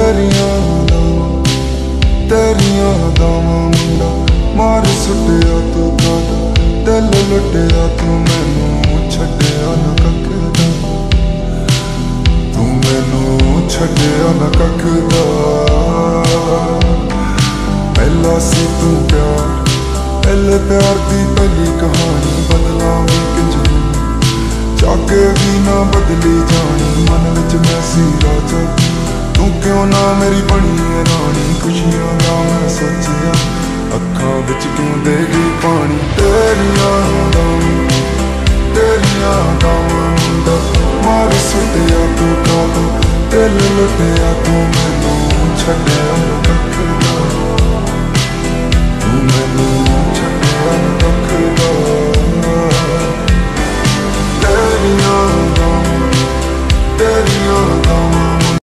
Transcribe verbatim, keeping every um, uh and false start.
तेरियां तेरियां दावां मुंडा मार सुटिया तू कादा दिल लुटिया तू मैनू छड्डिया ना कख दा तू मैनू छड्डिया ना कख दा पहला सी तू प्यार पहले प्यार दी पहली कहानी बदलावी किंज जाके भी ना बदली जानी मन विच मैं सी राजा तू क्यों ना मेरी बनी है रानी खुशियां दा मैं सोचिया अखां विच क्यों दे गई पानी तेरियां दावां तेरियां दावां मुंडा मार सुटिया तू कादा दिल लुटिया तू मैनू छड्डिया ना कख दा तू मैनू छड्डिया ना